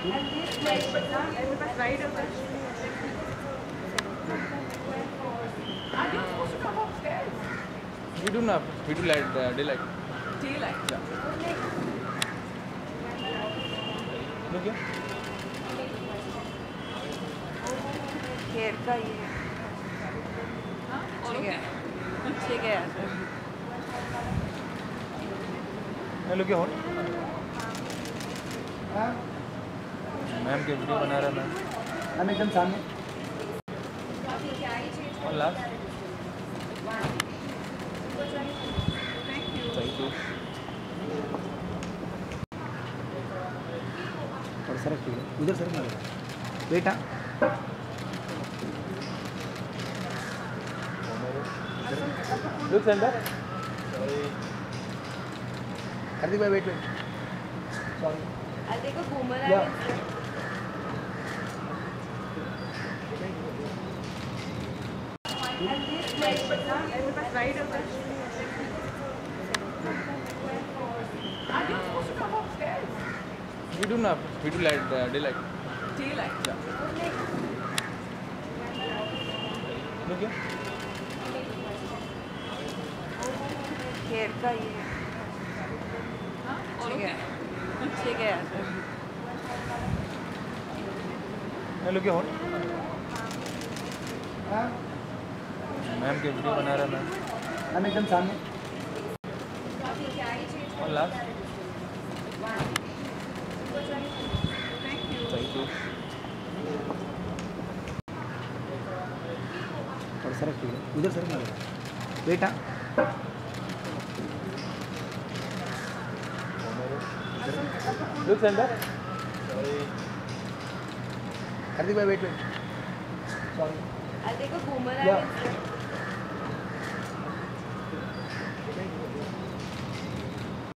And this place is not everybody right over. Are you supposed to come upstairs? We do not. We do light daylight. Daylight. Yeah. Look here. Hair का ये ठीक है ठीक है Hey, look here. Hold. Ma'am के video बना रहा है मैम. मैम एकदम सामने. और last. Thank you. Thank you. और सर उधर सर ना वेट. हाँ Look center. हार्दिक भाई wait. Sorry. I'll take a boomerang Yeah. instead. And this place is not everybody right over. Are you supposed to come upstairs? We do not. We do light daylight. Daylight. Yeah. Look here. Hair का ये ठीक है Hey, look here. Hold. हाँ ma'am के video बना रहा है ma'am. Ma'am एकदम सामने. और last. Thank you. Thank you. और सर उधर सर ना वेट. हाँ Look center. हार्दिक भाई wait. Sorry. I'll take a boomerang Yeah. instead.